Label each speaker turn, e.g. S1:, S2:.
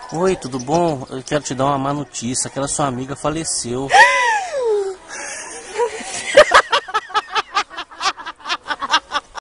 S1: Oi, tudo bom? Eu quero te dar uma má notícia. Aquela sua amiga faleceu.